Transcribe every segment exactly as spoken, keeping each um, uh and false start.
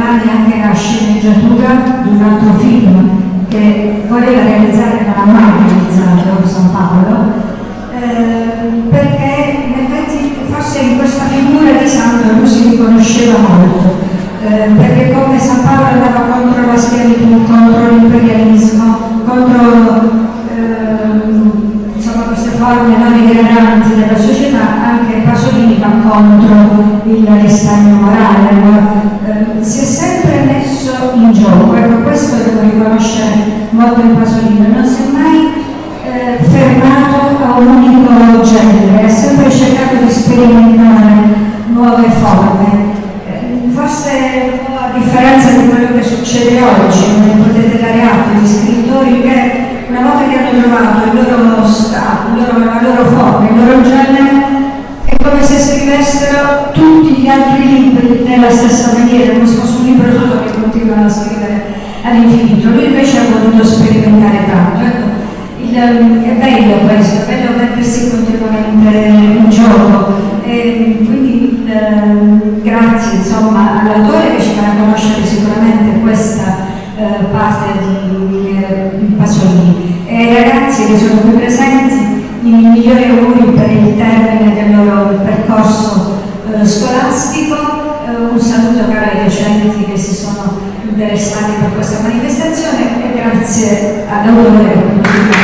domani anche la sceneggiatura di un altro film che voleva realizzare, non ha mai realizzato, San Paolo, eh, perché in effetti forse in questa figura di santo lui si riconosceva molto, eh, perché come San Paolo andava contro la schiavitù, contro l'imperialismo, contro insomma queste forme non degradanti della società, anche Pasolini va contro il ristagno morale, eh, si è sempre messo in gioco, ecco questo devo riconoscere molto in Pasolini, non si è mai eh, fermato a un unico genere, ha sempre cercato di sperimentare nuove forme, eh, forse a differenza di quello che succede oggi, ne potete dare atto di scrittori che una volta che hanno trovato il loro stato, la loro forma, il loro genere, è come se scrivessero tutti gli altri libri nella stessa maniera, come se fosse un libro solo che continuano a scrivere all'infinito. Lui invece ha voluto sperimentare tanto. Ecco, il, è bello questo, è bello mettersi continuamente in gioco. E quindi eh, grazie insomma all'autore che ci farà conoscere sicuramente questa eh, parte di, eh, di Pasolini. E ai ragazzi che sono qui presenti i migliori auguri per il termine del loro percorso eh, scolastico, eh, un saluto caro ai docenti che si sono interessati per questa manifestazione e grazie all'autore.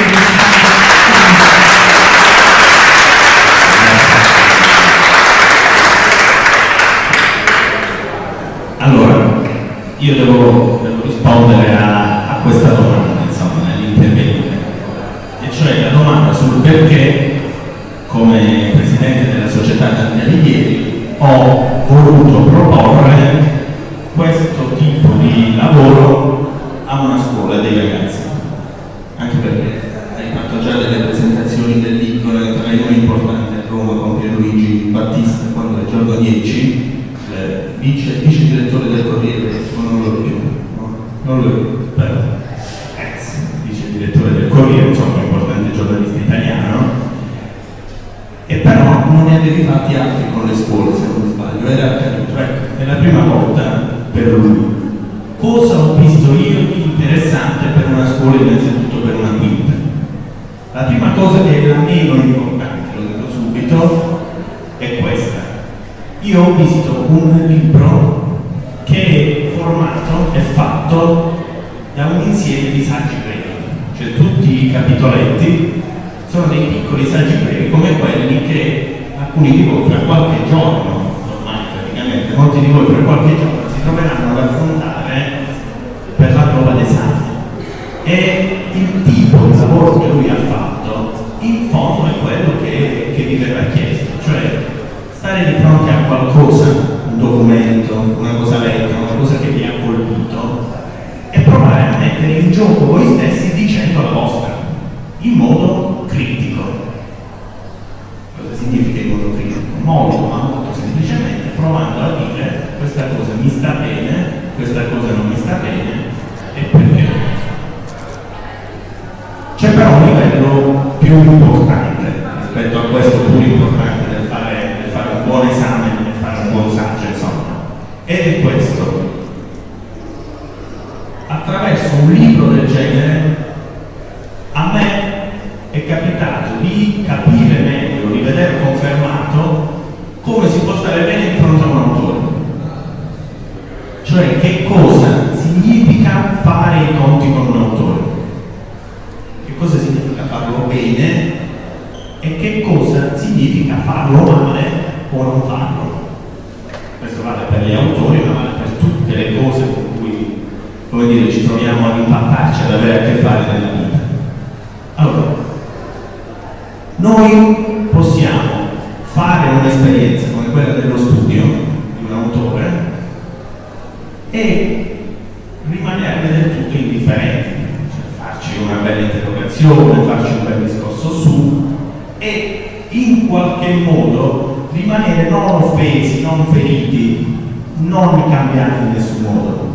Allora, io devo, devo rispondere a, a questa domanda, insomma, nell'intervento. Cioè la domanda sul perché, come presidente della società Gianni Alighieri, ho voluto proporre questo tipo di lavoro a una scuola dei ragazzi. Anche perché hai fatto già delle presentazioni del libro, tra uno importante a Roma con Pierluigi Battista, quando è giorno dieci, eh, vice, vice direttore del Corriere, non lo ricordo, no? Non lo ricordo, però, ex vice direttore del Corriere, insomma, giornalista italiano, e però non ne avevi fatti altri con le scuole, se non sbaglio, era accaduto, ecco, è la prima volta per lui. Cosa ho visto io di interessante per una scuola, innanzitutto per una quinta? La prima cosa che è la meno importante, lo dico subito, è questa. Io ho visto un libro che è formato, è fatto da un insieme di saggi brevi. Cioè tutti i capitoletti sono dei piccoli saggi brevi come quelli che alcuni di voi fra qualche giorno, ormai praticamente molti di voi fra qualche giorno si troveranno ad affrontare per la prova d'esame. E il tipo di lavoro che lui ha fatto in fondo è quello che, che vi verrà chiesto, cioè stare di fronte a qualcosa, un documento, una cosa letta, una cosa che vi ha colpito, e provare a mettere in gioco voi stessi dicendo la vostra, in modo critico. Cosa significa in modo critico? Molto, ma molto semplicemente provando a dire questa cosa mi sta bene, questa cosa non mi sta bene, e perché. C'è però un livello più importante rispetto a questo, più importante del fare, del fare un buon esame, del fare un buon saggio, insomma, ed è questo. Attraverso un libro del genere a me è capitato di capire meglio, di vedere confermato come si può stare bene di fronte a un autore, cioè che cosa significa fare i conti con un autore, che cosa significa farlo bene e che cosa significa farlo male o non farlo. Questo vale per gli autori, ma vale per tutte le cose con cui, come dire, ci troviamo ad impattarci, ad avere a che fare nella vita. Allora, noi possiamo fare un'esperienza come quella dello studio di un autore e rimanerne del tutto indifferenti, cioè farci una bella interrogazione, farci un bel discorso su e in qualche modo rimanere non offesi, non feriti, non cambiati in nessun modo.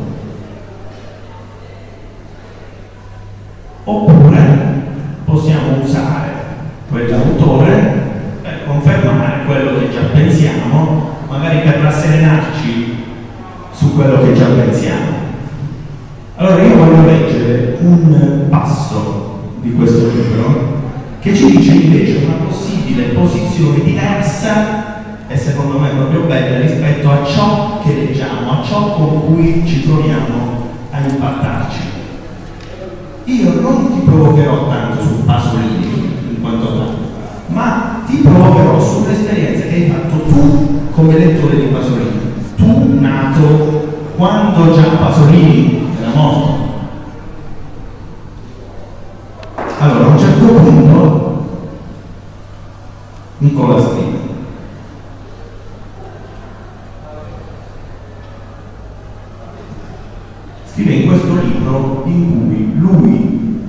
Oppure possiamo usare quell'autore per confermare quello che già pensiamo, magari per rasserenarci su quello che già pensiamo. Allora io voglio leggere un passo di questo libro che ci dice invece una possibile posizione diversa e secondo me proprio bella rispetto a ciò che leggiamo, a ciò con cui ci troviamo a impattarci. Io non ti provocherò tanto su Pasolini in quanto tanto, ma ti provocherò sull'esperienza che hai fatto tu come lettore di Pasolini, tu nato quando già Pasolini era morto. Allora a un certo punto Nicola scrive: scrive in questo libro in cui lui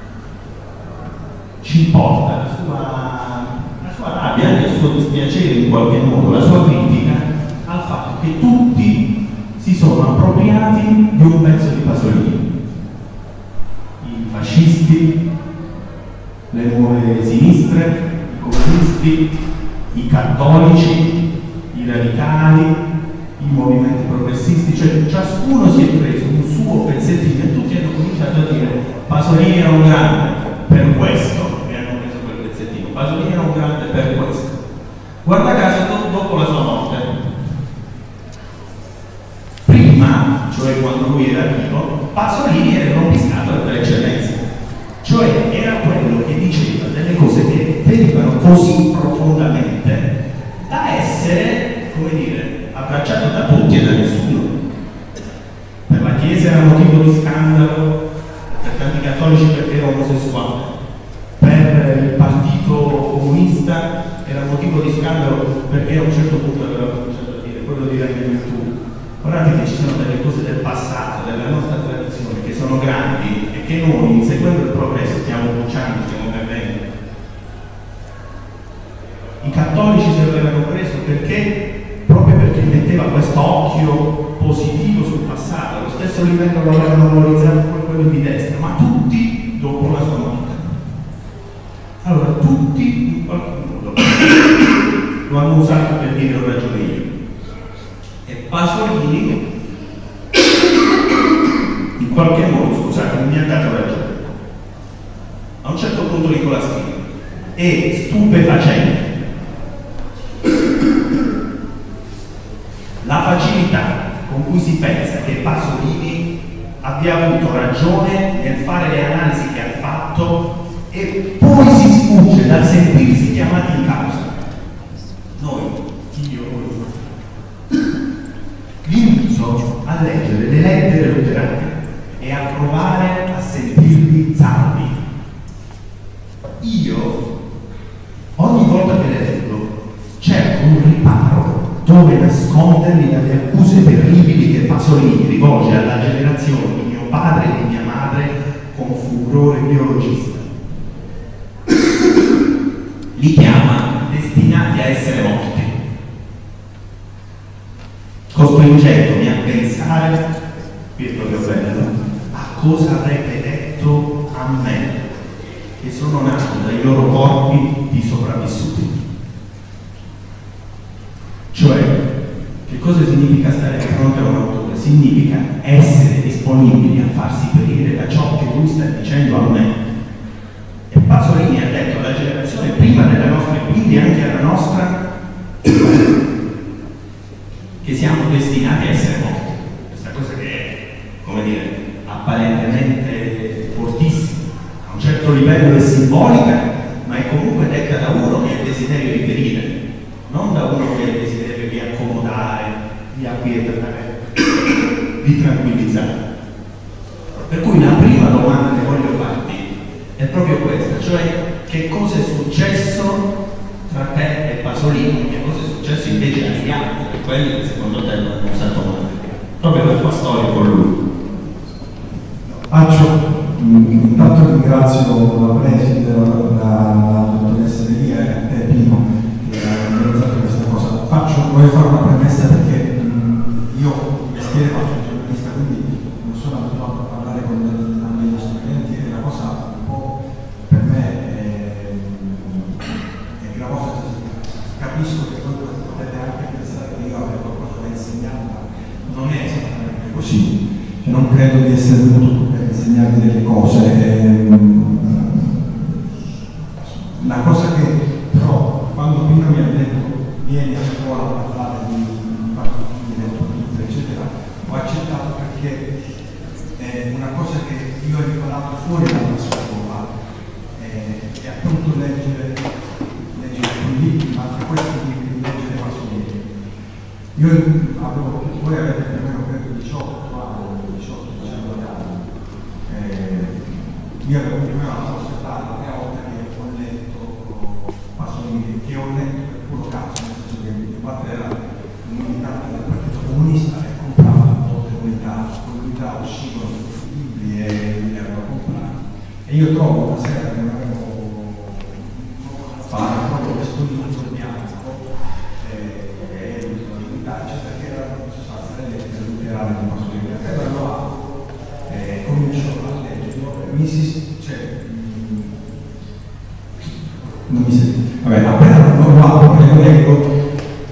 ci porta la sua, la sua rabbia, anche il suo dispiacere in qualche modo, la sua critica al fatto che tutti si sono appropriati di un pezzo di Pasolini. I fascisti, le nuove sinistre, i comunisti, i cattolici, i radicali, i movimenti progressisti, cioè ciascuno si è preso un suo pezzettino e tutti hanno cominciato a dire Pasolini era un grande per questo, e hanno preso quel pezzettino, Pasolini era un grande per questo. Guarda caso do- dopo la sua morte, prima, cioè quando lui era vivo, Pasolini era il rompiscatole per eccellenza, cioè era quello che diceva delle cose che venivano così profondamente da essere, come dire, abbracciato da tutti e da nessuno. Per la Chiesa era motivo di scandalo, per tanti cattolici perché era omosessuale, per il partito comunista era motivo di scandalo perché a un certo punto aveva cominciato a dire quello di Ragnarok. Guardate che ci sono delle cose del passato, della nostra tradizione, che sono grandi e che noi, inseguendo il progresso, stiamo bruciando, stiamo perdendo. I cattolici se lo avevano preso perché? Proprio perché metteva questo occhio positivo sul passato, allo stesso livello lo avevano valorizzato come quello di destra, ma tutti dopo la sua morte. Allora, tutti in qualche modo lo hanno usato per dire ho ragione io. E Pasolini, in qualche modo, scusate, mi ha dato ragione. A un certo punto Nicola scrive: è stupefacente la facilità con cui si pensa che Pasolini abbia avuto ragione nel fare le analisi che ha fatto e poi si sfugge dal sentirsi chiamati in causa. Noi, io, vi invito a leggere le lettere lutherane e a provare a sentirvi salvi. Io, ogni volta che le leggo, cerco un riparo dove nascondermi dalle accuse terribili che Pasolini rivolge alla generazione di mio padre e di mia madre con furore biologista. Li chiama destinati a essere morti, costringendomi a pensare, qui è proprio bello, a cosa avrebbe detto a me, che sono nato dai loro corpi di sopravvissuti. Cioè, che cosa significa stare di fronte a un autore? Significa essere disponibili a farsi perire da ciò che lui sta dicendo a me. E Pasolini ha detto alla generazione prima della nostra e quindi anche alla nostra che siamo destinati a essere morti. Questa cosa che è, come dire, apparentemente fortissima, a un certo livello è simbolica, ma è comunque detta da uno che ha il desiderio di ferire, non da uno che ha il desiderio di accomodare, di acquietare, di tranquillizzare. Per cui la prima domanda che voglio farti è proprio questa, cioè che cosa è successo tra te e Pasolini, che cosa è successo invece agli altri, quelli che secondo te non hanno usato mai, proprio la tua storia con lui. Faccio, intanto ringrazio la preside, la, la dottoressa Delia e a te Pino che ha organizzato questa cosa. Faccio, voglio fare una premessa perché mh, io il mestiere faccio il giornalista, quindi non sono abituato a parlare con degli studenti e la cosa un po' per me è, è gravosa. Capisco che voi potete anche pensare che io avrei qualcosa da insegnare, ma non è esattamente così, cioè, non credo di essere venuto per insegnarvi delle cose. Ehm, la cosa che però quando Pino mi ha detto vieni a scuola a parlare di partiti, di eccetera, ho accettato perché è una cosa che io ho imparato fuori dalla scuola, eh, è appunto leggere, leggere i libri, ma tra questi libri leggere Pasolini. Io avevo, voi avete più o meno credo diciotto anni, diciotto diciannove anni, eh, io avevo più o meno la vostra età, la prima volta che ho letto Pasolini, che ho letto per puro caso, nel senso che mio padre era un militante del Partito Comunista e comprava molte unità, con l'unità uscivano tutti i libri e li aveva comprati. E io trovo una sera che non avevo fare proprio questo libro bianco e l'unità, eccetera, che era in sostanza le lettere luterane di Pasolini. E allora lo apro e comincio a leggerlo, mi si, cioè, non mi sento. Vabbè, appena lo apro e lo leggo,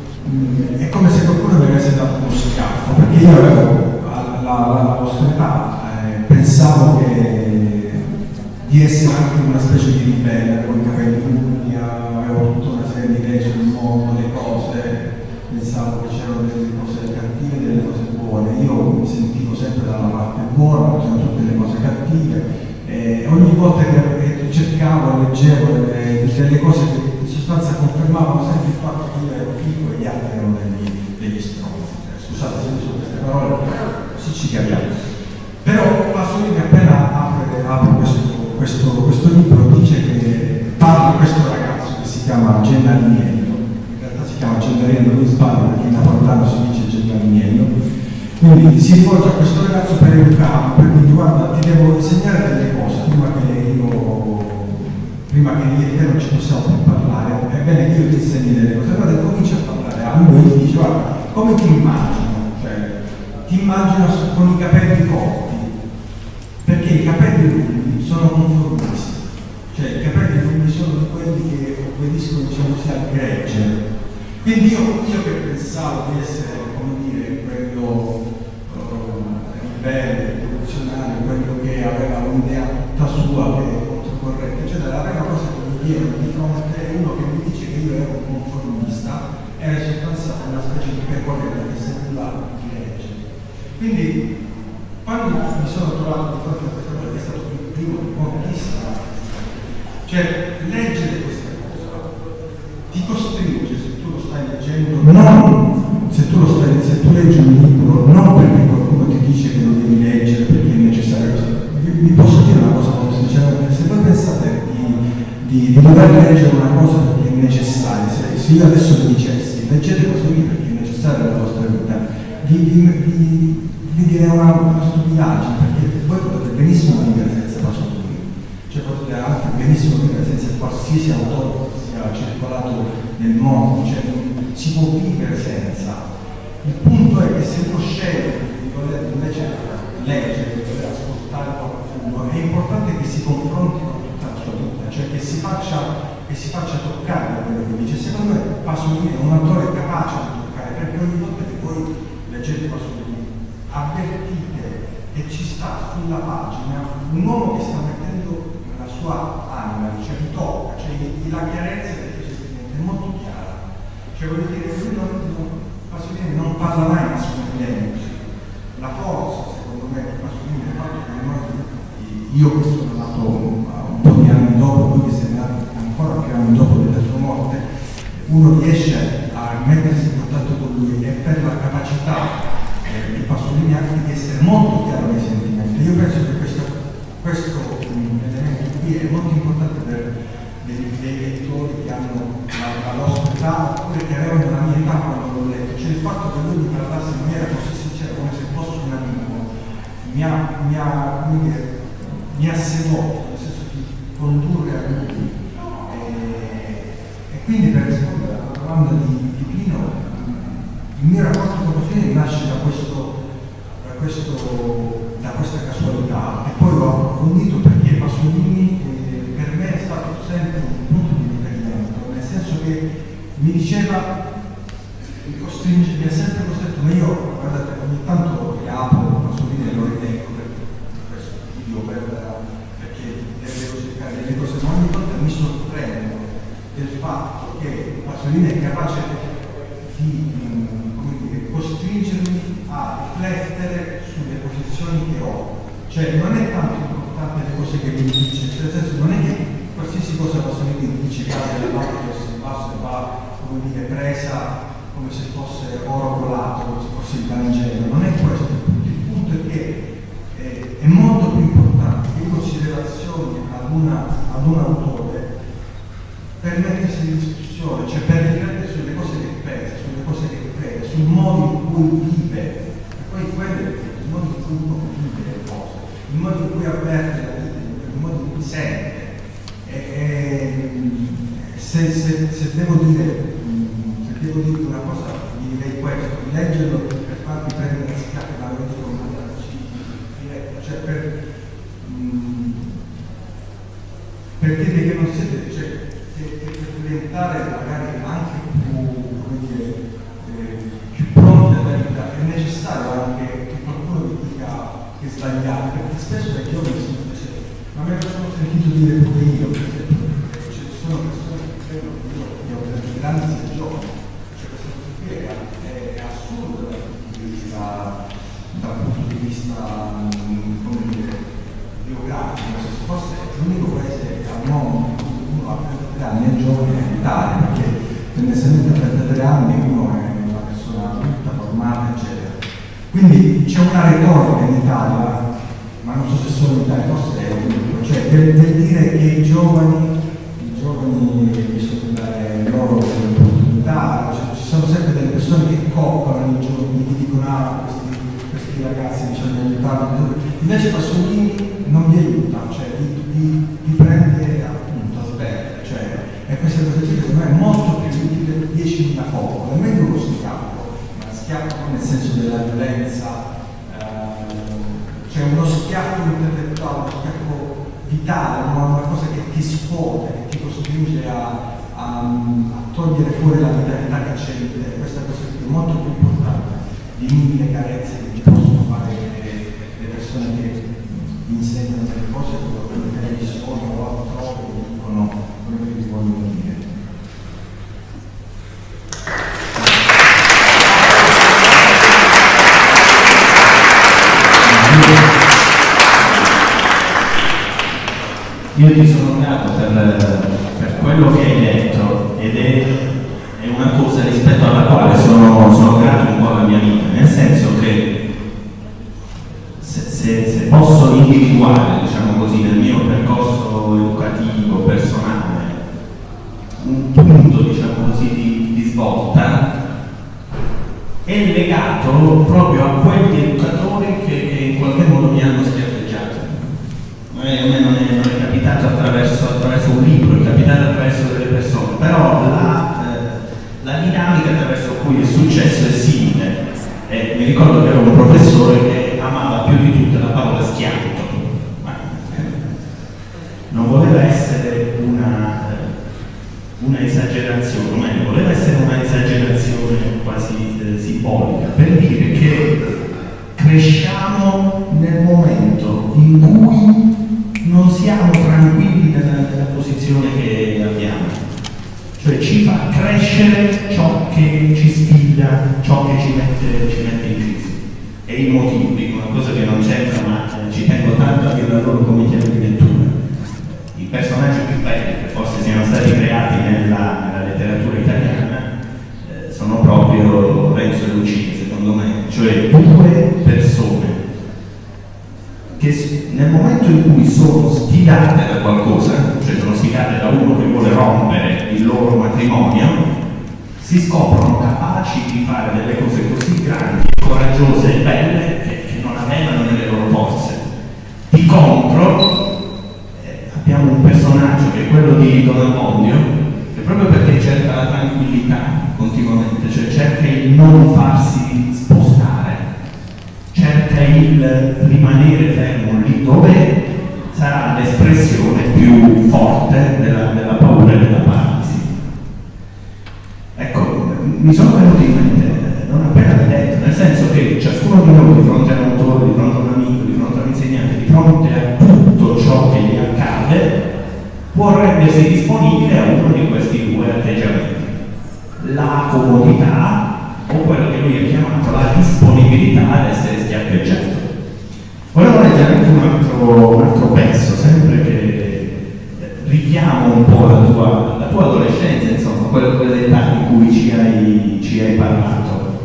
è come se qualcuno mi avesse dato uno schiaffo, perché io avevo alla vostra età, eh, pensavo che di essere anche una specie di ribelle, con i capelli lunghi, avevo tutta una serie di idee sul mondo, le cose, pensavo che c'erano delle cose cattive e delle cose buone. Io mi sentivo sempre dalla parte buona, c'erano tutte le cose cattive, e ogni volta che cercavo, leggevo delle cose che in sostanza confermavano sempre il fatto che io ero figo e gli altri erano degli, degli stronzi. Scusate se uso queste parole, così ci capiamo. Però Pasolini appena apre, apre questo, questo, questo libro dice che parla di questo ragazzo che si chiama Gennariniello, in realtà si chiama Gennariniello, lui sbaglia perché in napoletano si dice Gennariniello, quindi si rivolge a questo ragazzo per educarlo, per dire guarda ti devo insegnare delle cose prima che io prima che io e te non ci possiamo più parlare, è bene che io ti insegni delle cose. Allora comincia a parlare a lui e ti dice guarda come ti immagino, cioè ti immagino con i capelli corti, perché i capelli lunghi sono conformisti, cioè i capelli lunghi sono di quelli che obbediscono, diciamo così, al gregge. Quindi io, io che pensavo di essere, come dire, quello ribelle, rivoluzionario, quello che aveva un'idea tutta sua, che è controcorrente, eccetera, la prima cosa che mi viene di fronte è uno che mi dice che io ero un conformista, era in sostanza una specie di pecorella che seguiva il gregge. Quindi quando mi sono trovato di fronte a questa cosa, che è stato il primo di pochissima, cioè leggere questa cosa ti costringe, se tu lo stai leggendo, non se tu, lo stai, se tu leggi un libro, non perché qualcuno ti dice che lo devi leggere perché è necessario. Vi posso dire una cosa molto sinceramente, se voi pensate di, di, di dover leggere una cosa perché è necessaria, se, se io adesso vi dicessi leggete questo libro perché è necessario nella vostra vita, vi, vi, vi, vi direi una, una stupidaggine, perché voi potete benissimo vivere senza Pasolini, cioè potete anche benissimo vivere senza qualsiasi autore che sia circolato nel mondo, cioè si può vivere senza. Il punto è che se uno sceglie di voler invece leggere, di voler ascoltare qualcuno, è importante che si confronti con tutta la sua vita, cioè che si faccia, che si faccia toccare da quello che dice. Secondo me Pasolini è un autore capace di toccare, perché ogni volta che voi leggete Pasolini avvertite che ci sta sulla pagina un uomo che sta mettendo la sua anima, cioè vi tocca, cioè la chiarezza del suo sentimento è molto chiara, cioè voglio dire lui non, non, Pasolini non parla mai di sconfiggenti. La forza secondo me di Pasolini è il fatto che noi, io che sono nato un po' di anni dopo, lui che sei nato ancora più anni dopo della sua morte, uno riesce a mettersi in contatto con lui e per la capacità eh, di Pasolini anche di essere molto chiaro nei sentimenti. Io penso che questo, questo um, elemento qui è molto importante per dei, dei lettori che hanno la, la nostra età oppure che avevano la mia età quando l'ho letto, cioè il fatto che lui mi parlasse in maniera così sincera come se fosse un amico mi ha, mi ha, come dire, mi ha sedotto, nel senso di condurre a lui. E, e quindi per rispondere alla domanda di, di Pino, il mio rapporto con Pasolini nasce da, questo, da, questo, da questa casualità e poi l'ho approfondito perché Pasolini eh, per me è stato sempre un punto di riferimento, nel senso che mi diceva mi costringe, mi ha sempre costretto, ma io, guardate, ogni tanto riapro la Pasolini e lo rileggo per questo video, per, perché le devo cercare delle cose, ma ogni volta mi sorprendo del fatto che Pasolini è capace di, come dire, costringermi a riflettere sulle posizioni che ho. Cioè non è tanto importante le cose che lui dice, cioè nel senso non è che qualsiasi cosa Pasolini dice cade dalla parte verso il basso e va, come dire, presa come se fosse oro colato, come se fosse il Vangelo, non è questo il punto. Il punto è che eh, è molto più importante che in considerazione ad, una, ad un autore per mettersi in discussione, cioè per riflettere sulle cose che pensa, sulle cose che crede, sul modo in cui vive, e poi quello è il modo in cui uno vive le cose, il modo in cui avverte la vita, il modo in cui sente. E, e, se, se, se devo dire se devo dire una cosa, vi direi questo: leggerlo per farvi prendere la schiaffa, ma lo dico in maniera così diretta, cioè per, mh, per dire che non siete, cioè, che, che per diventare magari anche più, come dire, eh, più pronti alla vita è necessario anche che qualcuno vi dica che sbagliate, perché spesso è giovane si dice, ma me lo sono sentito dire pure io, per esempio, ci sono persone che credono che io, io ho delle grandi sia giovane, cioè questa cosa qui è, è, è assurda dal punto di vista, dal punto di vista come dire, biografico, se fosse l'unico paese al mondo in cui uno a trentatré anni è giovane è l'Italia, perché tendenzialmente a trentatré anni uno è una persona adulta, formata, eccetera. Quindi c'è una retorica in Italia, ma non so se solo in Italia, forse è ovunque, cioè del, del dire che i giovani, i giovani bisogna dare loro delle opportunità, cioè, ci sono sempre delle persone che coccolano i giovani, che dicono ah, questi, questi ragazzi bisogna aiutarli, invece Pasolini non vi aiuta, cioè vi, vi, vi prende appunto a sberle, cioè, e questa cosa qui secondo me è molto più utile di diecimila coccole, è meglio uno schiaffo, ma schiaffo non nel senso della violenza, cioè uno schiaffo intellettuale, uno schiaffo vitale, una cosa che ti scuote, che ti costringe a, a, a togliere fuori la vitalità che c'è in te. Questa cosa è molto più importante di mille carezze che ci possono fare le, le persone che vi insegnano delle cose come in televisione o altrove che dicono quello che vi vogliono dire. Io ti sono grato per, per quello che hai detto ed è, è una cosa rispetto alla quale sono, sono grato un po' alla mia vita, nel senso che se, se, se posso individuare, diciamo così, nel mio percorso educativo, personale, un punto, diciamo così, di, di svolta, è legato proprio a quegli educatori che, che in qualche modo mi hanno schiaffeggiato. A me non è, non è capitato attraverso, attraverso un libro, è capitato attraverso delle persone, però la, eh, la dinamica attraverso cui è successo è simile. E mi ricordo che ero un professore che amava più di tutto la parola schianto, ma eh, non voleva essere una, eh, una esagerazione, o meglio, voleva essere una esagerazione quasi eh, simbolica, per dire che cresciamo nel momento in cui non siamo tranquilli nella, nella posizione che abbiamo, cioè ci fa crescere ciò che ci sfida, ciò che ci mette, ci mette in crisi. E i motivi, dico una cosa che non c'entra, ma ci tengo tanto a dire loro come chiave di lettura. I personaggi più belli che forse siano stati creati nella, nella letteratura italiana eh, sono proprio Renzo e Lucia, secondo me, cioè due persone che nel momento in cui sono sfidate da qualcosa, cioè sono sfidate da uno che vuole rompere il loro matrimonio, si scoprono capaci di fare delle cose così grandi, coraggiose e belle che, che non avevano nelle loro forze. Di contro eh, abbiamo un personaggio che è quello di Don Abbondio, che proprio perché cerca la tranquillità continuamente, cioè cerca il non farsi spostare, cerca il rimanere fermo lì dove sarà l'espressione più forte della, della paura e della paralisi. Ecco, mi sono venuti in mente non appena detto, nel senso che ciascuno di noi di fronte a un autore, di fronte a un amico, di fronte a un insegnante, di fronte a tutto ciò che gli accade, può rendersi disponibile a uno di questi due atteggiamenti: la comodità o quello che lui ha chiamato la disponibilità ad essere schiaffeggiato. Volevo leggere anche un altro, un altro pezzo, sempre che richiama un po' la tua, la tua adolescenza, insomma, quella, quell'età di cui ci hai, ci hai parlato.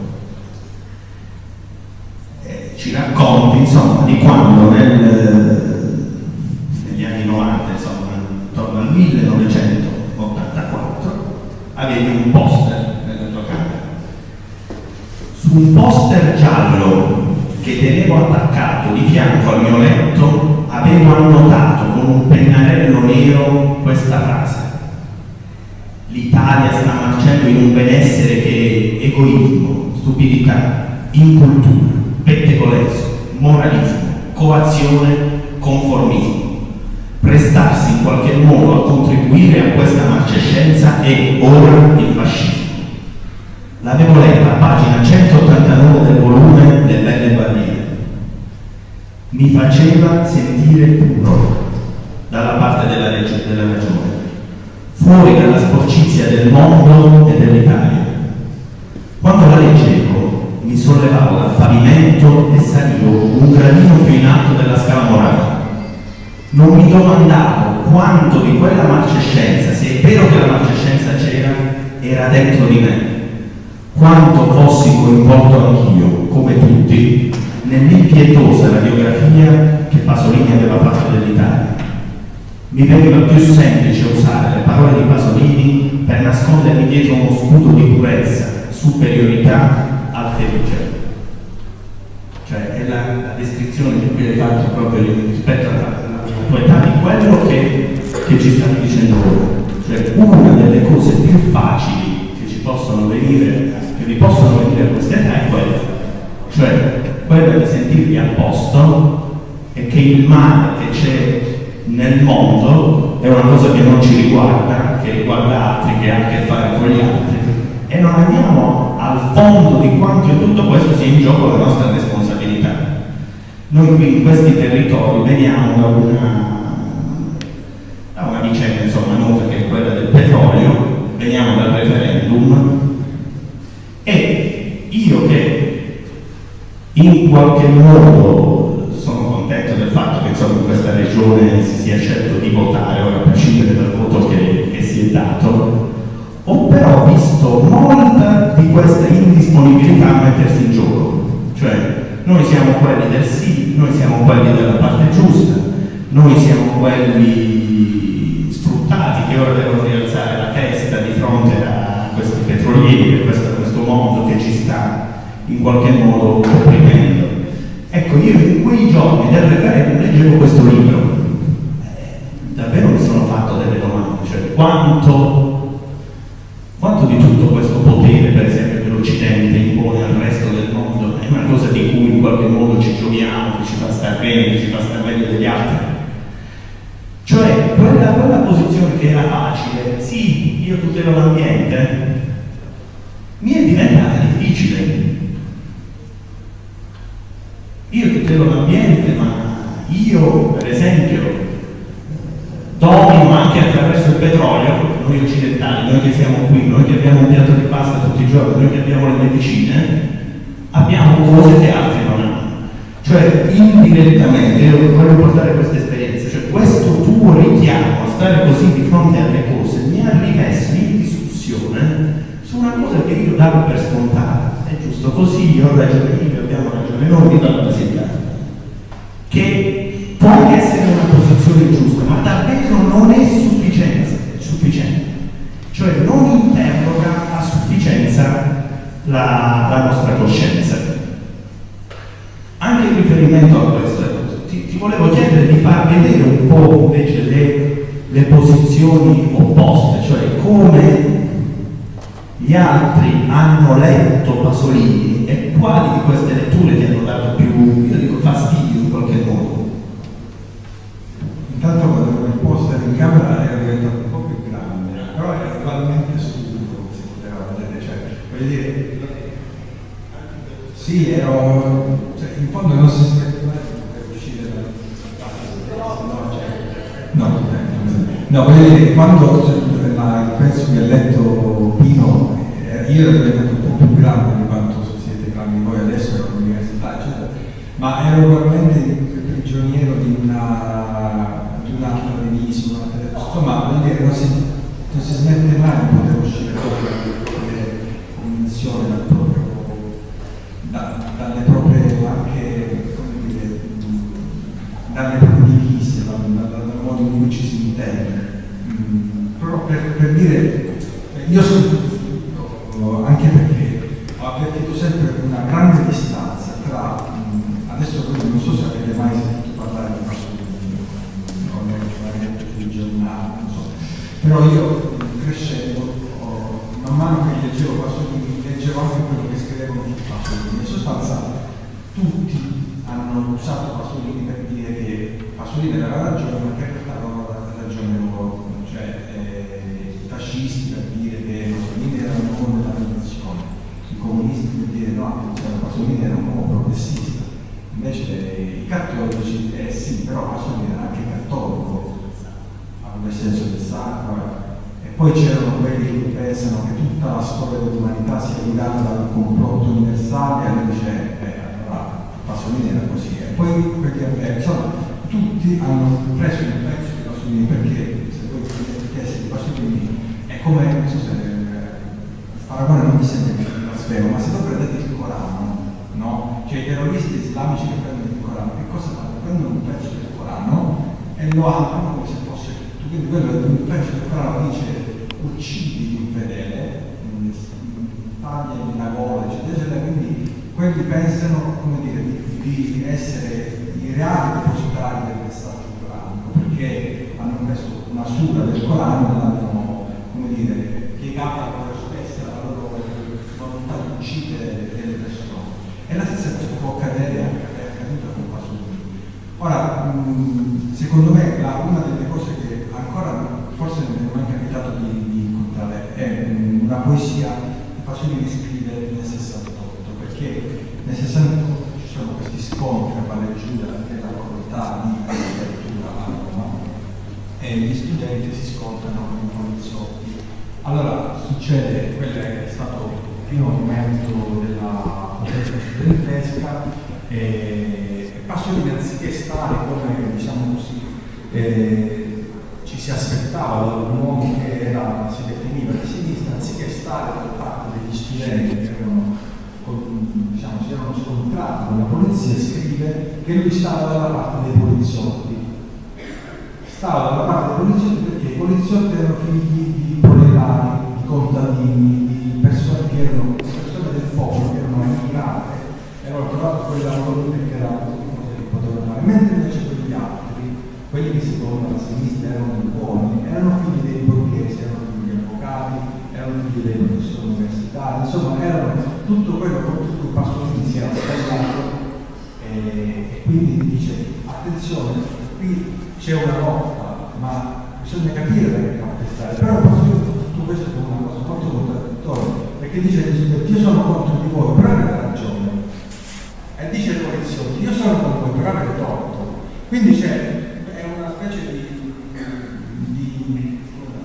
Eh, ci racconti, insomma, di quando nel, negli anni novanta, insomma, intorno al millenovecentottantaquattro, avevi un poster nella tua camera. Su un poster giallo che tenevo attaccato di fianco al mio letto, avevo annotato con un pennarello nero questa frase: l'Italia sta marciando in un benessere che è egoismo, stupidità, incultura, pettegolezzo, moralismo, coazione, conformismo. Prestarsi in qualche modo a contribuire a questa marcescenza è ora il fascismo. L'avevo letta a pagina centottantanove del volume del Belle Barriere. Mi faceva sentire puro dalla parte della, reg- della ragione, fuori dalla sporcizia del mondo e dell'Italia. Quando la leggevo, mi sollevavo dal pavimento e salivo un gradino più in alto della scala morale. Non mi domandavo quanto di quella marcescenza, se è vero che la marcescenza c'era, era dentro di me. Quanto fossi coinvolto anch'io, come tutti, nell'impietosa radiografia che Pasolini aveva fatto dell'Italia. Mi veniva più semplice usare le parole di Pasolini per nascondermi dietro uno scudo di purezza, superiorità, alterità. Cioè è la, la descrizione che qui hai fatto proprio rispetto alla, alla tua età di quello che, che ci stavi dicendo ora. Cioè una delle cose più facili che ci possono venire che vi possono venire a questa età è quella, cioè quella di sentirvi a posto e che il male che c'è nel mondo è una cosa che non ci riguarda, che riguarda altri, che ha a che fare con gli altri, e non andiamo al fondo di quanto in tutto questo sia in gioco la nostra responsabilità. Noi qui in questi territori veniamo da una, da una vicenda, insomma, nota, che è quella del petrolio, veniamo dal referendum. E io che in qualche modo sono contento del fatto che insomma in questa regione si sia scelto di votare, ora a prescindere dal voto che, che si è dato, ho però visto molta di questa indisponibilità a mettersi in gioco. Cioè noi siamo quelli del sì, noi siamo quelli della parte giusta, noi siamo quelli sfruttati che ora devono rialzare la testa di fronte a questi petrolieri, a questo, a questo mondo che ci sta in qualche modo opprimendo. Ecco, io in quei giorni del referendum leggevo questo libro, eh, davvero mi sono fatto delle domande, cioè quanto, quanto di tutto questo potere, per esempio, che l'Occidente impone al resto del mondo, è una cosa di cui in qualche modo ci gioviamo, che ci fa stare bene, che ci fa stare meglio degli altri. Cioè, quella, quella posizione che era facile, sì, io tutelo l'ambiente, mi è diventata difficile. Io tutelo l'ambiente, ma io, per esempio, domino anche attraverso il petrolio, noi occidentali, noi che siamo qui, noi che abbiamo un piatto di pasta tutti i giorni, noi che abbiamo le medicine, abbiamo cose che altri non hanno. Cioè, indirettamente, io voglio portare questa esperienza, cioè questo tuo richiamo a stare così di fronte alle cose mi ha rimesso in discussione su una cosa che io davo per scontata. È giusto così, io ho ragione, io abbiamo ragione, non mi dà la basilica. Che può anche essere una posizione giusta, ma davvero non è sufficiente. sufficiente. Cioè non interroga a sufficienza la, la nostra coscienza. Anche in riferimento a questo, ti, ti volevo chiedere di far vedere un po' invece le, le posizioni opposte, cioè come gli altri hanno letto Pasolini e quali di queste letture ti hanno dato più, io dico, fastidio in qualche modo. Intanto quando il poster in camera era diventato un po' più grande, però era ugualmente stupido, si poteva vedere, cioè, voglio dire, Sì, ero, cioè, in fondo non si smette mai per uscire dal no, cioè, no, no, voglio dire, quando cioè, la, penso che ha letto Pino, eh, io ero diventato un po' più grande di quanto siete grandi voi adesso, ero all'università, eccetera, ma ero probabilmente prigioniero di una di un'altra divisione, insomma, voglio dire, non si, non si smette mai di poter uscire proprio dalle convinzioni dal proprio Da, dalle proprie anche come dire dalle proprie divise, dal, dal, dal modo in cui ci si intende. Mm, però per, per dire io sono anche perché ho avvertito sempre una grande distanza tra mm, adesso non so se avete mai sentito parlare di Pasolini, non l'ho letto sui giornali, non so, però io crescendo ho, man mano che leggevo Pasolini leggevo anche quello che scrivevano su Pasolini. In sostanza tutti hanno usato Pasolini per dire che Pasolini aveva ragione, ma che in realtà avevano ragione loro, cioè eh, i fascisti per dire che Pasolini era un uomo della rivoluzione, i comunisti per dire no, cioè, Pasolini era un uomo progressista, invece eh, i cattolici, eh sì, però Pasolini era anche cattolico, aveva il senso del sacro. Poi c'erano quelli che pensano che tutta la storia dell'umanità sia guidata dal complotto universale e lui dice, eh, allora Pasolini era così. E poi quelli eh, insomma, tutti hanno preso il pezzo di Pasolini perché, se voi chiedete di Pasolini, è come, non so se il paragone non mi sembra che la svelo, ma se voi prendete il Corano, no? Cioè i terroristi islamici che prendono il Corano, che cosa fanno? Prendono un pezzo del Corano e lo aprono come se fosse tutto. Quindi quello è un pezzo del Corano dice uccidi l'infedele, taglia la gola, eccetera, eccetera, quindi quelli pensano, come dire, di, di essere i reali depositari del messaggio coranico, perché hanno preso una sura del Corano e l'hanno, come dire, piegata a loro stessi, alla loro volontà di uccidere delle persone. E la stessa cosa può accadere anche è accaduta con Pasolini. Ora, mh, secondo me, la, una delle cose che ancora forse non mi è mai capitato di è una poesia che Pasolini scrive nel sessantotto, perché nel sessantotto ci sono questi scontri a Valle Giuda della facoltà di architettura a Roma e gli studenti si scontrano con i poliziotti. Allora succede, quello è stato il primo momento della protesta studentesca e Pasolini, anziché stare come, diciamo così, eh, ci si aspettava da un uomo che era, si definiva di sinistra, anziché stare dalla parte degli studenti che erano, diciamo, si erano scontrati con la polizia, scrive che lui stava dalla parte dei poliziotti. Stava dalla parte dei poliziotti perché i poliziotti erano figli di proletari, di contadini, di persone che erano persone del popolo, che erano emigrate, erano trovati quel lavoro perché era cose che potevano fare, mentre invece quegli altri, quelli che secondo la sinistra erano i buoni, erano figli dei borghesi, erano figli degli avvocati, erano figli dei professori universitari, insomma erano tutto quello con cui Pasolini si era sbagliato e, e quindi dice attenzione, qui c'è una lotta, ma bisogna capire da che parte stare. Però Pasolini tutto questo è una cosa molto contraddittoria, perché dice io sono contro di voi, però avete ragione, e dice ai poliziotti io sono con voi, però avete torto. Quindi c'è una specie di, di, di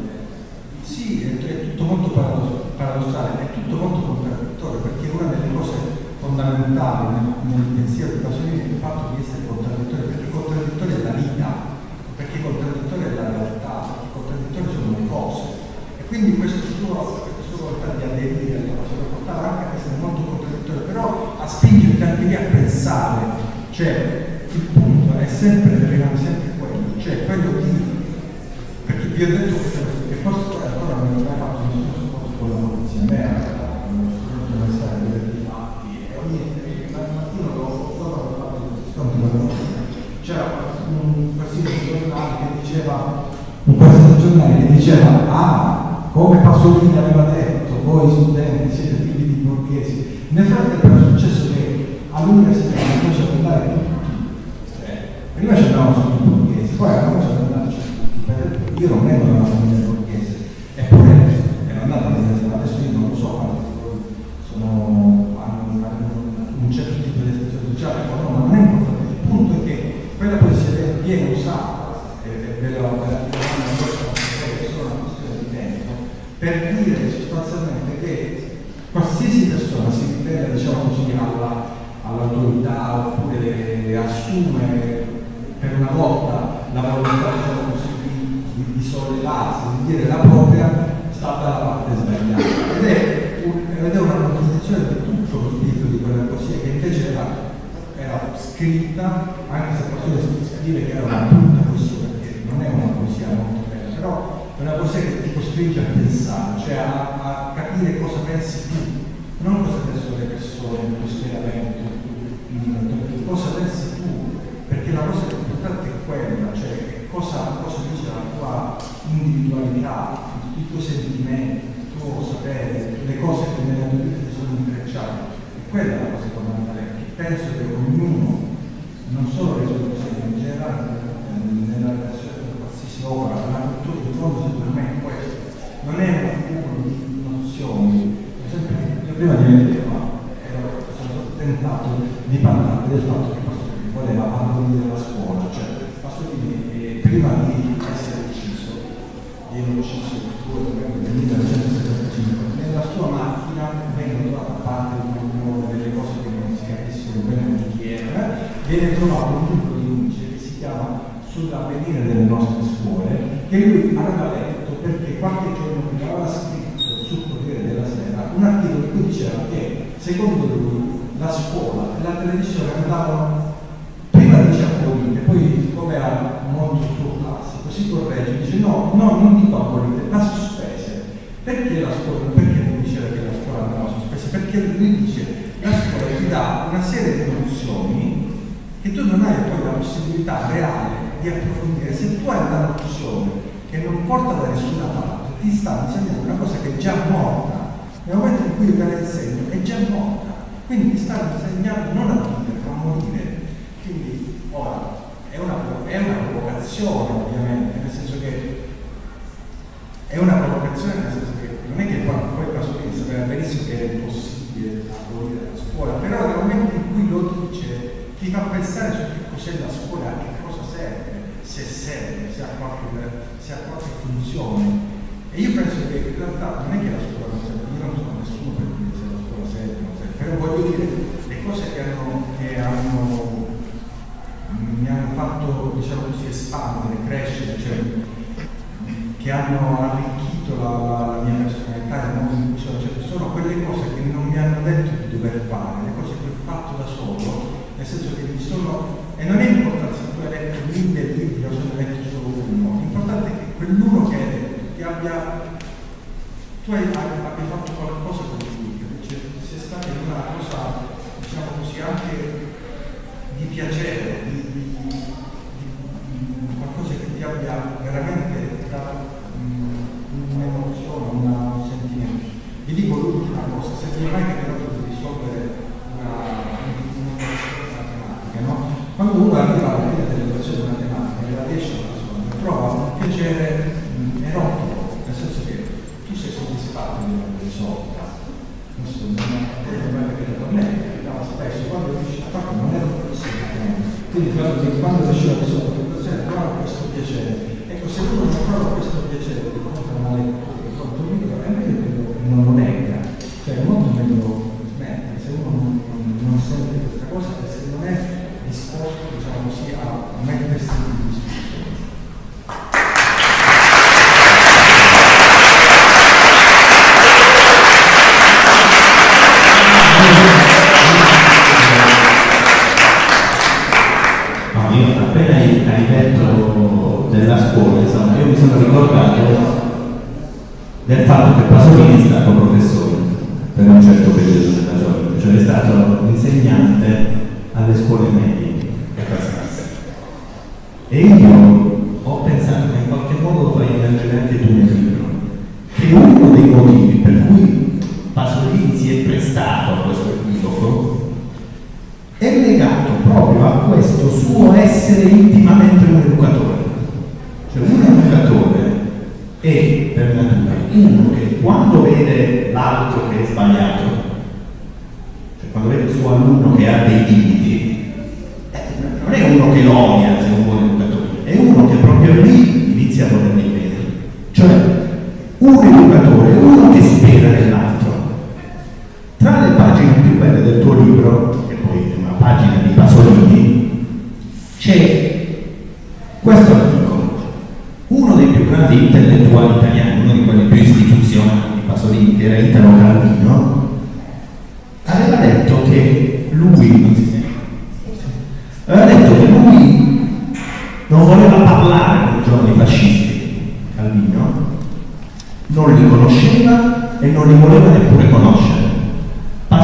sì, è, è tutto molto paradossale, è tutto molto contraddittorio, perché una delle cose fondamentali nel, nel pensiero di Pasolini è il fatto di essere contraddittorio, perché contraddittorio è la vita, perché contraddittorio è la realtà, perché contraddittorio sono le cose, e quindi questo suo, questa sua volontà di aderire alla cosa portava anche a essere molto contraddittorio, però a spingerti anche lì a pensare, cioè il punto è sempre, rimane sempre quello, cioè quello di, perché vi ho detto che forse ancora non ho mai fatto nessuno sforzo con la polizia, me era uno strumento necessario di vedere i fatti e ogni mattino dopo, dopo aver fatto questi scontri con la polizia, c'era un qualsiasi giornale che diceva, un qualsiasi giornale che diceva, ah, come Pasolini aveva detto, voi studenti siete figli di borghesi. Nel frattempo è successo che all'università mi faceva andare tutti. Prima c'erano solo i borghesi, poi hanno cominciato ad andarci tutti. Io non vengo da una famiglia borghese, eppure ero andata all'università, adesso io non lo so quanti sono, hanno un rivela, diciamo così, alla, all'autorità, oppure assume per una volta la volontà, diciamo così, di, di, di sollevarsi, di dire la propria, sta dalla parte sbagliata. Ed è, un, ed è una contraddizione di tutto lo spirito di quella poesia, che invece era, era scritta, anche se posso scrivere che era una brutta poesia, perché non è una poesia molto bella, però è una poesia che ti costringe a pensare, cioè a, a capire cosa pensi tu, non cosa pensano le persone, il tuo schieramento, cosa pensi tu, perché la cosa più importante è quella, cioè cosa, cosa dice la tua individualità, i tuoi sentimenti, il tuo sapere, le cose che nella tua vita ti sono intrecciate. E quella è la cosa fondamentale. Penso che ognuno, non solo le sue cose, ma in generale nella relazione di qualsiasi opera, la cultura di fondo secondo me è questo. Non è un accumulo di nozioni. Per esempio, io prima di venire qua ero stato tentato di parlare del fatto che Pasolini voleva abolire la scuola, cioè Pasolini eh, prima di essere ucciso, viene ucciso il nel millenovecentosettantacinque, nella sua macchina vengono trovate a parte delle cose che non si capiscono bene di chi era, viene trovato un libro di Undici che si chiama Sull'avvenire delle nostre scuole, che lui aveva letto perché qualche giorno prima aveva scritto sul Corriere della Sera un articolo in cui diceva che secondo lui la scuola e la televisione andavano prima dice abolite, poi siccome era molto suo classico si corregge, dice no, no, non dico abolite, la sospese. Perché la scuola? Perché lui diceva che la scuola andava sospesa? Perché lui dice la scuola ti dà una serie di nozioni che tu non hai poi la possibilità reale di approfondire. Se tu hai una nozione che non porta da nessuna parte, ti sta insegnando una cosa che è già morta. Nel momento in cui te la insegno è già morta, quindi ti stanno insegnando non a vivere, ma a morire. Quindi ora è una, è una provocazione ovviamente, nel senso che è una provocazione nel senso che non è che poi Pasolini sapeva benissimo che era impossibile abolire la scuola, però nel momento in cui lo dice ti fa pensare su che cos'è la scuola, a che cosa serve, se serve, se ha qualche, se ha qualche funzione. E io penso che in realtà non è che la scuola non serve, io non sono nessuno per dire se la scuola serve o non serve, però voglio dire le cose che hanno, che hanno mi hanno fatto, diciamo così, espandere, crescere, cioè che hanno arricchito la, la, la mia personalità, cioè, sono quelle cose che non mi hanno detto di dover fare, le cose che ho fatto da solo, nel senso che mi sono, e non è importante se tu hai letto mille libri o se ne hai letto solo uno, l'importante è che quell'uno che hai letto ti abbia, tu hai, abbia fatto qualcosa con lui, che sia stata una cosa, diciamo così, anche di piacere, di, di, di, di qualcosa che ti abbia veramente dato un'emozione, un sentimento. Vi dico l'ultima cosa, se vi è mai capitato di risolvere una un'equazione matematica, no? Quando uno arriva alla fine dell'equazione matematica e la riesce a risolvere, trova un piacere mh, erotico, nel senso che tu sei soddisfatto di aver risolta. Questo non è mai capitato a me, capitava spesso, quando riesci a farlo non ero quindi quando, quando riuscivo a risolvere l'equazione provo questo piacere. Ecco, se uno non prova questo piacere di fronte a una lettura, di fronte a un libro, è meglio che non lo legga, cioè è molto meglio smettere, se uno non, non, non sente questa cosa e se non è disposto, diciamo così, a mettersi in discussione. Appena hai detto della scuola, insomma, io mi sono ricordato del fatto che Pasolini è stato professore per un certo periodo della sua vita, cioè è stato insegnante alle scuole medie a Cascassa. E io ho pensato che in qualche modo lo fai emergere anche tu nel libro, che uno dei motivi per cui Pasolini si è prestato a questo equivoco è legato proprio a questo suo essere intimamente un educatore. Cioè un educatore è per natura uno che quando vede l'altro che è sbagliato, cioè quando vede il suo alunno che ha dei limiti, eh, non è uno che lo odia se è un buon educatore, è uno che proprio lì inizia a volerli bene. Cioè un educatore è uno che spera nell'altro. Tra le pagine più belle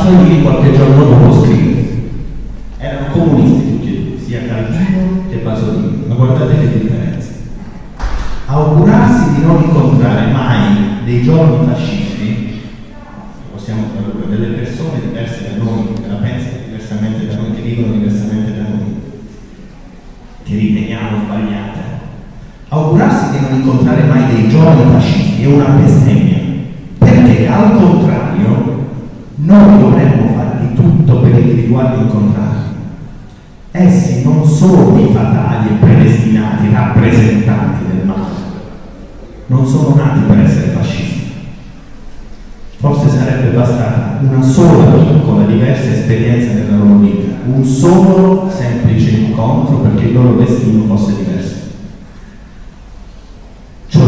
Pasolini qualche giorno dopo scrive: erano comunisti tutti e due, sia Calvino che Pasolini, ma guardate che differenza. Augurarsi di non incontrare mai dei giovani fascisti, possiamo tradurre delle persone diverse da noi, che la pensano diversamente da noi, che vivono diversamente da noi, che riteniamo sbagliate. Augurarsi di non incontrare mai dei giovani fascisti è una bestemmia, perché al contrario noi dovremmo fare di tutto per individuarli e incontrarli. Essi non sono i fatali e predestinati rappresentanti del male, non sono nati per essere fascisti. Forse sarebbe bastata una sola piccola diversa esperienza nella loro vita, un solo semplice incontro perché il loro destino fosse diverso. Cioè,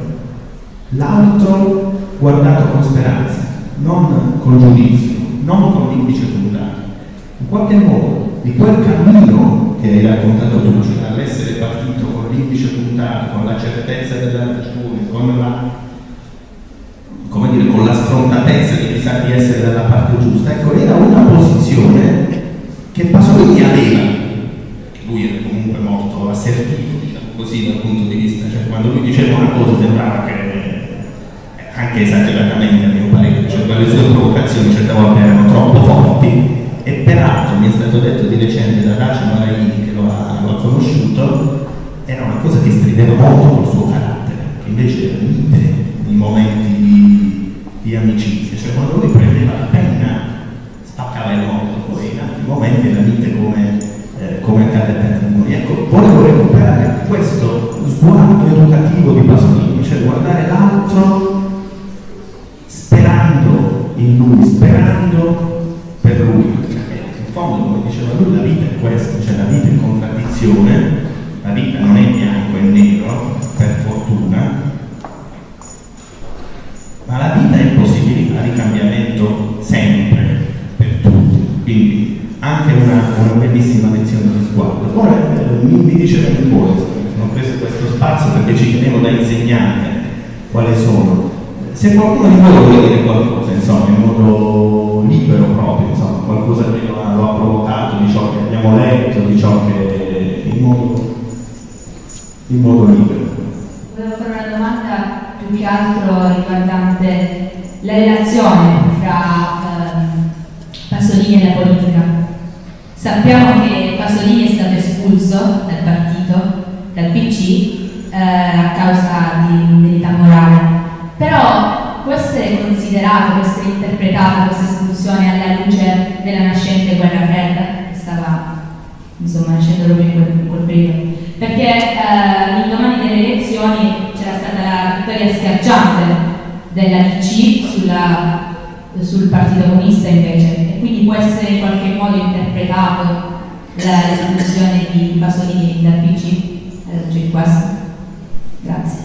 l'altro guardato con speranza, non con giudizio, non con l'indice puntato. In qualche modo, di quel cammino che hai raccontato tu, cioè dall'essere partito con l'indice puntato, con la certezza della ragione, con la, come dire, con la sfrontatezza di chi sa di essere dalla parte giusta, ecco, era una posizione che Pasolini aveva, che lui era comunque molto assertivo, diciamo così, dal punto di vista, cioè quando lui diceva una cosa sembrava che, anche esageratamente a mio parere, cioè quelle sue provocazioni certe volte erano troppo forti, e peraltro mi è stato detto di recente da Dacio Maraini, che lo ha, lo ha conosciuto, era una cosa che strideva molto col suo carattere, che invece era mite in momenti di, di amicizia, cioè quando lui prendeva la penna spaccava il mondo, poi in altri momenti era mite come, eh, come accade a tanti di noi. Ecco, volevo recuperare questo sguardo educativo di Pasolini, cioè guardare l'altro sperando in lui, sperando per lui. In fondo, come diceva lui, la vita è questa, cioè la vita è contraddizione, la vita non è bianco e nero, per fortuna, ma la vita è possibilità di cambiamento sempre, per tutti. Quindi anche una, una bellissima lezione di sguardo. Ora eh, mi, mi diceva in cuore, ho preso questo spazio perché ci tenevo da insegnante quali sono. Se qualcuno di voi vuole dire qualcosa, insomma, in modo libero proprio, insomma, qualcosa che lo ha, lo ha provocato, di ciò che abbiamo letto, di ciò che in modo, in modo libero. Volevo fare una domanda più che altro riguardante la relazione tra ehm, Pasolini e la politica. Sappiamo che Pasolini è stato espulso dal partito, dal P C, eh, a causa di inderità morale. Però può essere considerato, può essere interpretato questa espulsione alla luce della nascente guerra fredda che stava insomma nascendo proprio in quel, in quel periodo, perché eh, l'indomani delle elezioni c'era stata la vittoria schiacciante della D C sulla, sul Partito Comunista invece, e quindi può essere in qualche modo interpretato l'espulsione di Pasolini dal P C alla luce di questo. Grazie.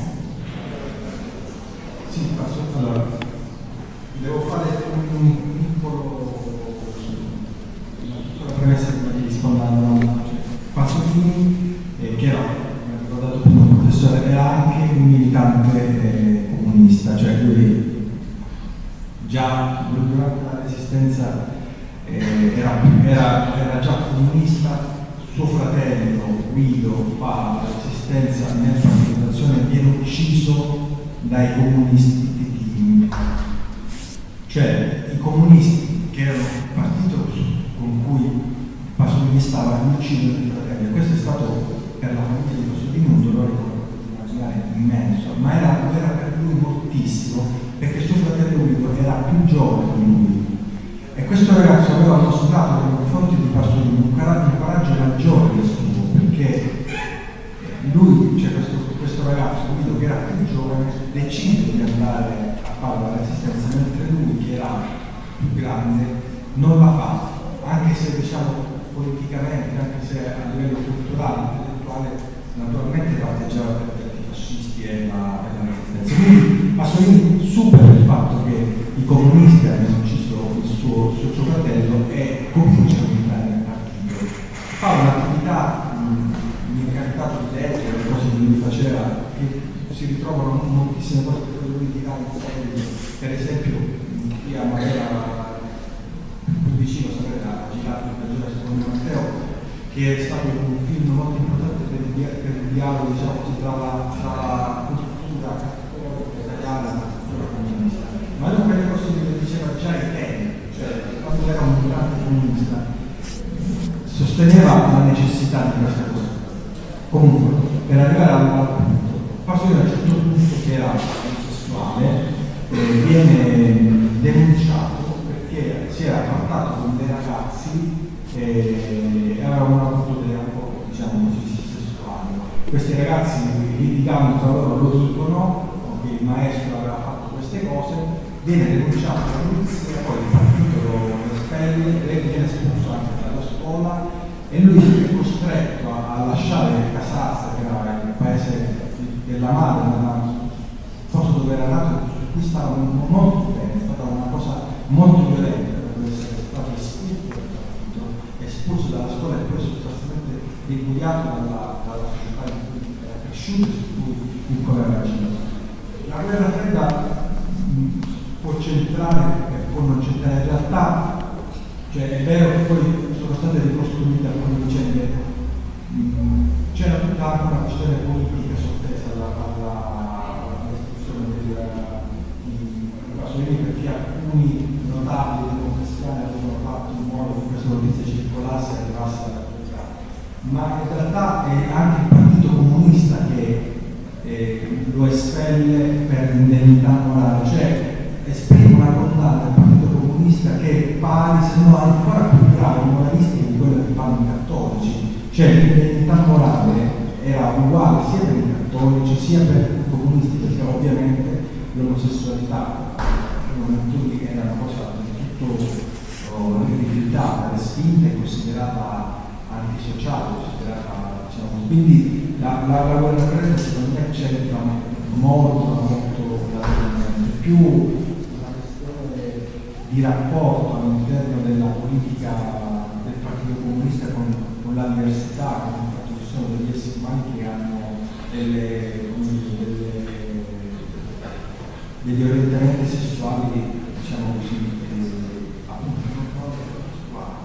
Sì, passo. Allora, devo fare un piccolo, una piccola premessa prima di rispondere alla domanda. Cioè, Pasolini, eh, che era, come ha ricordato prima il professore, era anche un militante eh, comunista, cioè lui già durante la resistenza eh, era, era, era già comunista. Suo fratello Guido fa la resistenza nella manifestazione, viene ucciso dai comunisti di, cioè i comunisti che erano il partito con cui Pasolini stava uccidendo il fratello. Questo è stato per la famiglia di Pasolini un dolore immaginare immenso, ma era, era per lui moltissimo, perché suo fratello Guido era più giovane di lui e questo ragazzo aveva mostrato nei confronti di Pasolini un coraggio maggiore del suo, perché lui, cioè questo, questo ragazzo Guido che era più giovane, decide di andare a fare la resistenza, mentre lui che era più grande non la fa, anche se diciamo politicamente, anche se a livello culturale, intellettuale, naturalmente parteggiava per gli fascisti e la, e la resistenza. Quindi Pasolini supera il fatto che i comunisti abbiano ucciso il suo, il suo fratello e comincia a militare nel partito. Fa un'attività, mi è capitato di leggere le cose che lui faceva, che si ritrovano moltissime cose per lui di in serie. Per esempio, qui a Matera che è stato un film molto importante per il, dia- per il dialogo, diciamo così, tra la, tra la cultura cattolica italiana e la cultura comunista. Ma è una delle cose che diceva già ai tempi, cioè quando era un grande comunista, sosteneva la necessità di questa cosa. Comunque, per arrivare al punto, Pasolini a un certo punto, che era omosessuale, eh, viene denunciato perché si era appartato con dei ragazzi e avevano avuto delle rapporti, diciamo così, sessuali. Questi ragazzi, litigando tra loro, lo dicono che il maestro aveva fatto queste cose, viene denunciato dalla polizia, poi il partito lo espelle, lei viene espulso anche dalla scuola e lui è costretto a, a lasciare Casassa, che era il paese della madre, nel posto dove era nato, su cui stava molto bene, è stata una cosa molto violenta per essere stato espulso dal partito, espulso dalla scuola e poi sostanzialmente ripudiato dalla, dalla società in cui era cresciuto e su cui in cui aveva agito. La guerra fredda mh, può centrare e può non centrare, in realtà, cioè è vero che poi sono state ricostruite alcune vicende, mh, c'era tutta anche una questione politica sottesa alla, alla, alla discussione di Pasolini, perché alcuni notabili democristiani avevano fatto in modo che questa notizia circolasse e arrivasse alla comunità. Ma in realtà è anche il Partito Comunista che eh, lo espelle per indennità morale, cioè esprime una condanna del Partito Comunista che è pari, se non ancora più grave, moralistica di quella che fanno i cattolici. Cioè l'indennità morale era uguale sia per i cattolici sia per i comunisti, perché ovviamente l'omosessualità in un momento lì era una cosa del tutto oh, rifiutata, respinta e considerata antisociale, considerata, diciamo, quindi la, la, la guerra fredda secondo me c'entra molto, molto la, più una questione di rapporto all'interno della politica del Partito Comunista con, con l'università, con il fatto che sono degli esseri umani che hanno delle, delle, degli orientamenti sessuali, diciamo così, eh, appunto non sessuali.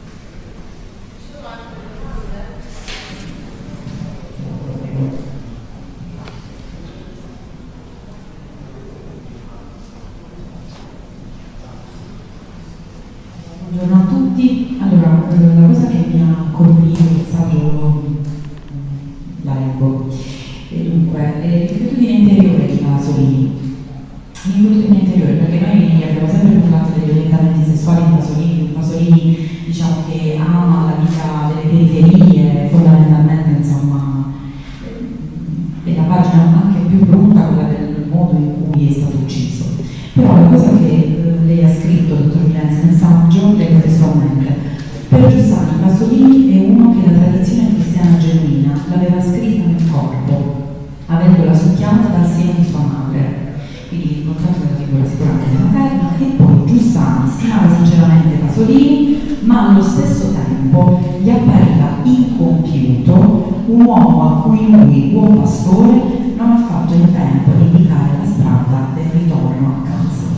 Buongiorno a tutti. Allora, la cosa che mi ha colpito è stato la leggo. E dunque, l'inquietudine interiore di Pasolini. L'inquietudine interiore, perché noi abbiamo sempre parlato degli orientamenti sessuali di Pasolini, un Pasolini diciamo che ama la vita delle periferie, fondamentalmente, insomma, è la pagina anche più brutta, quella del modo in cui è stato ucciso. Però la cosa che eh, lei ha scritto, dottor Firenze, nel saggio, leggo testualmente: per Giussani Pasolini è uno che la tradizione cristiana genuina l'aveva scritta nel corpo, avendola succhiata dal seno di sua madre. Quindi non tanto una figura sicuramente materna, e poi Giussani stimava sinceramente Pasolini, ma allo stesso tempo gli appariva incompiuto un uomo a cui lui, buon pastore, non ha fatto in tempo di indicare la strada del ritorno a casa.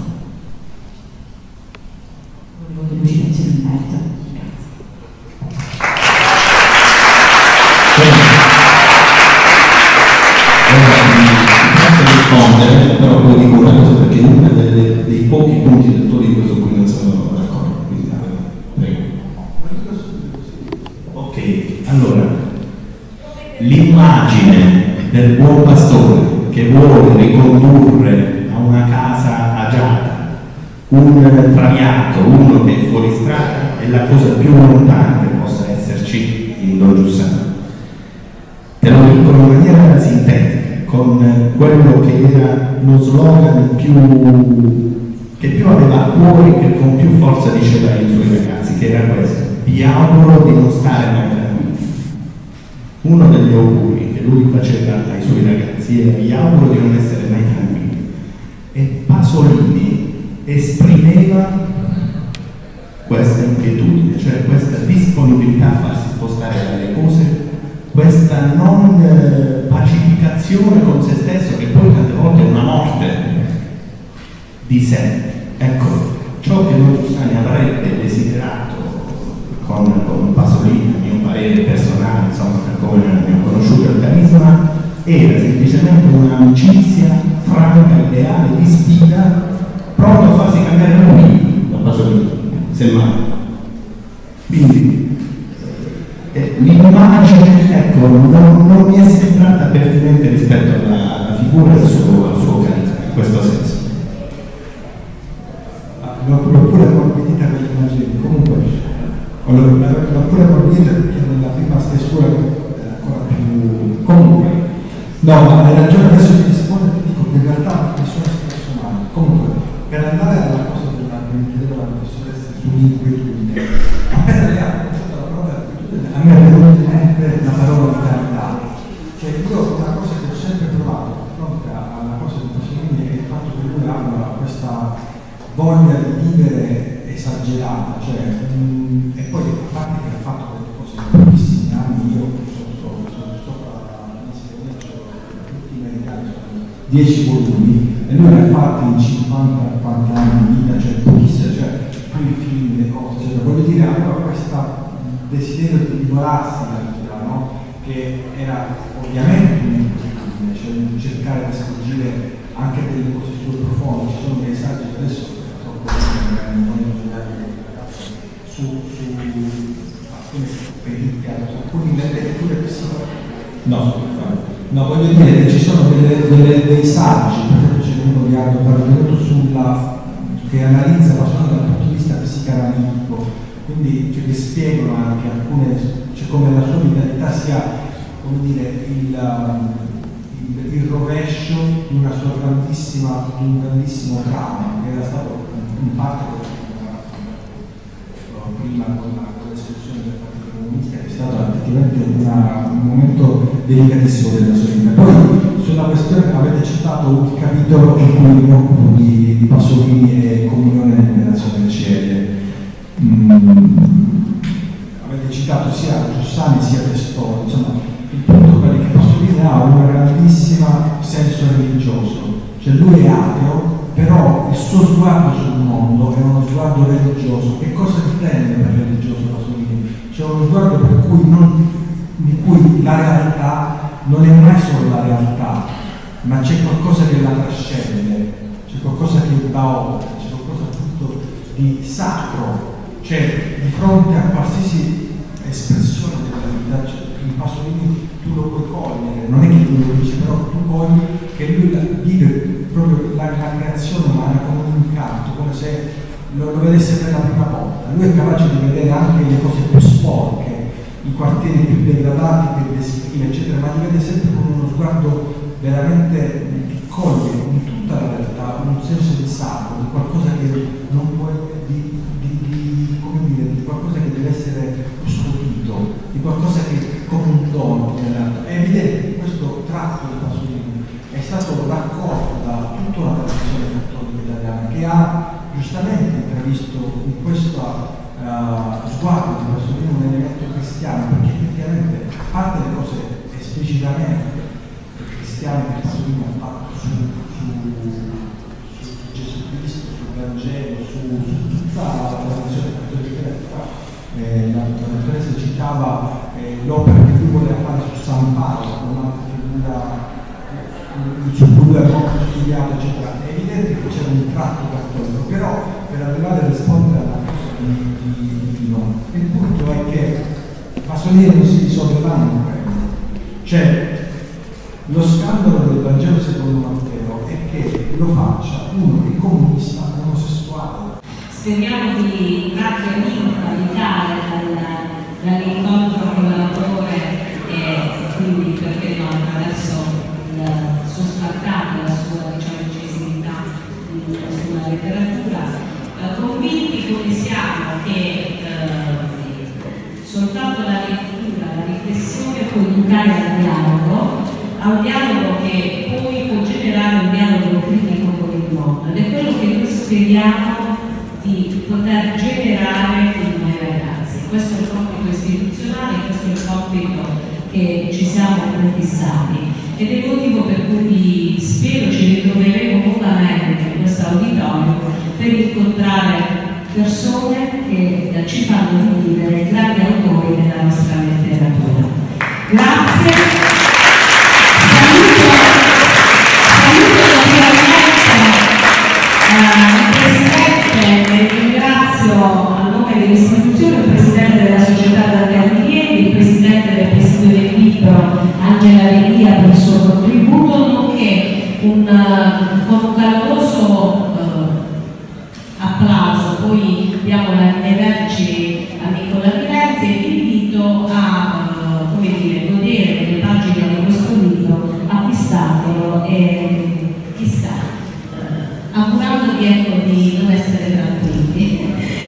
Volevo delle lucidazioni in merito. Grazie. Rispondere, però poi dico una cosa, perché uno dei pochi punti del tuo libro su cui non sono d'accordo, quindi prego. Ok, allora, l'immagine del buon pastore che vuole ricondurre a una casa agiata un traviato, uno che è fuori strada, è la cosa più lontana che possa esserci in Don Giussani. Te lo dicono in maniera sintetica, con quello che era lo slogan più, che più aveva a cuore, che con più forza diceva ai suoi ragazzi, che era questo: vi auguro di non stare mai tranquilli. Uno degli auguri che lui faceva ai suoi ragazzi era: vi auguro di non essere mai tranquilli. E Pasolini esprimeva questa inquietudine, cioè questa disponibilità a farsi spostare dalle cose, questa non eh, pacificazione con se stesso, che poi tante volte è una morte di sé. Ecco, ciò che Don Giussani avrebbe desiderato con, con Pasolini, a mio parere era semplicemente un'amicizia franca e leale di sfida, pronto a farsi cambiare lui da Pasolini, semmai. Quindi eh, l'immagine, ecco, non, non mi è sembrata pertinente rispetto alla, alla figura e al suo, al suo carisma, in questo senso. L'ho pure morbidita per l'immagine, comunque l'ho pure morbidita perché nella prima stesura era ancora più... comunque, no, ma hai ragione, adesso ti rispondo e ti dico che in realtà mi sono espresso male. Comunque, per andare alla cosa della della professoressa sull'inquietudine, appena le ha conosciuto la parola inquietudine, a me è venuta in mente la parola vitalità. Cioè io una cosa che ho sempre provato di fronte alla cosa di Pasolini è il fatto che lui abbia questa voglia di vivere esagerata, cioè, mh, e poi a parte che ha fatto delle cose in pochissimi anni, io sono sopra tutti i americani, sono dieci volumi, e lui l'ha fatto in cinquanta quaranta anni di vita, cioè pochissimo, cioè più i film, le cose, cioè, voglio dire, aveva questo desiderio di divorarsi dalla vita, no? Che era ovviamente un'inquietudine, cioè cercare di sfuggire anche delle cose più profonde, ci sono dei saggi adesso su, su alcune perizie, su alcune letture psicologiche. No, no, voglio dire che ci sono delle, delle, dei saggi, per esempio c'è uno di Aldo Barberetto sulla che analizza la persona dal punto di vista psicanalitico, quindi cioè, che spiegano anche alcune, cioè come la sua vitalità sia, come dire, il, il, il rovescio di una sua grandissima, di un grandissimo trauma che era stato in parte prima con la, con l'esecuzione del Partito Comunista, che è stato effettivamente una, un momento delicatissimo della sua vita. Poi sulla questione avete citato il capitolo in cui mi occupo di, di Pasolini e Comunione e Liberazione del C L. Mm, avete citato sia Giussani sia Testori, insomma il punto è che Pasolini ha un grandissimo senso religioso, cioè lui è ateo, però il suo sguardo sul mondo è uno sguardo religioso. Che cosa intende per religioso Pasolini? C'è uno sguardo per cui non, in cui la realtà non è mai solo la realtà, ma c'è qualcosa che la trascende, c'è qualcosa che va oltre, c'è qualcosa appunto di sacro, cioè di fronte a qualsiasi espressione della vita, cioè, in Pasolini tu lo puoi cogliere, non è che lui lo dice, però tu cogli che lui vive proprio la, la creazione umana come un incanto, come se lo, lo vedesse per la prima volta. Lui è capace di vedere anche le cose più sporche, i quartieri più degradati che descrive, eccetera, ma li vede sempre con uno sguardo veramente che coglie in tutta la realtà un senso di sacro, di qualcosa che non può, di, di, di, come dire, di qualcosa che deve essere custodito, di qualcosa che come un dono. È evidente che questo tratto di Pasolini è stato raccolto da tutta una tradizione cattolica italiana che ha giustamente intravisto in questo uh, sguardo di Pasolini un elemento cristiano, perché effettivamente a parte le cose esplicitamente cristiane che Pasolini ha fatto su, su, su Gesù Cristo, sul Vangelo, su, su tutta la tradizione cattolica, eh, la dottoressa citava eh, l'opera che lui voleva fare su San Paolo, un'altra figura su cui lui ha studiato, eccetera. È evidente che c'è un tratto cattolico, però per arrivare a rispondere alla cosa di, di, di no, il punto è che Pasolini non si risolve mai in quello. Cioè, lo scandalo del Vangelo secondo Matteo è che lo faccia uno che comunista omosessuale. Speriamo di trarre linfa vitale dall'incontro con l'autore e quindi perché no, attraverso il suo spartano, la sua diciamo, incisività sulla letteratura, eh, convinti come siamo che eh, soltanto la lettura, la riflessione può educare al dialogo, a un dialogo che poi può generare un dialogo critico con il mondo, ed è quello che noi speriamo di poter generare con noi ragazzi. Questo è il compito istituzionale, questo è il compito che ci siamo prefissati ed è il motivo per cui spero ci ritroveremo nuovamente in questo auditorio per incontrare persone che ci fanno vivere grandi autori della nostra letteratura. Grazie. istituzioni, il presidente della società Dante Alighieri, il presidente del presidio del libro Angela Relia per il suo contributo, nonché un, con un caloroso uh, applauso. Poi diamo la linea vertice